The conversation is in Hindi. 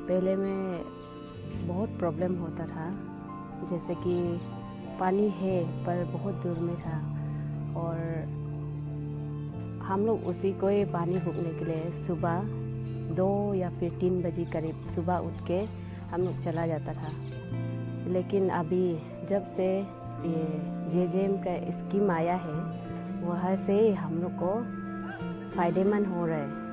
पहले में बहुत प्रॉब्लम होता था, जैसे कि पानी है पर बहुत दूर में था और हम लोग उसी को ही पानी भूखने के लिए सुबह 2 या फिर 3 बजे करीब सुबह उठ के हम लोग चला जाता था। लेकिन अभी जब से ये जेजेएम का स्कीम आया है, वहाँ से हम लोग को फ़ायदेमंद हो रहा है।